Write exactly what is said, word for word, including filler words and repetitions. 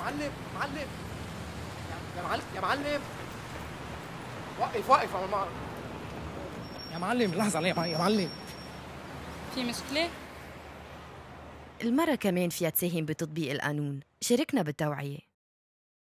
معلم معلم يا معلم يا معلم وقف وقف يا معلم يا معلم لحظة علي يا معلم. في مشكلة؟ المرة كمان فيها تساهم بتطبيق القانون، شاركنا بالتوعية.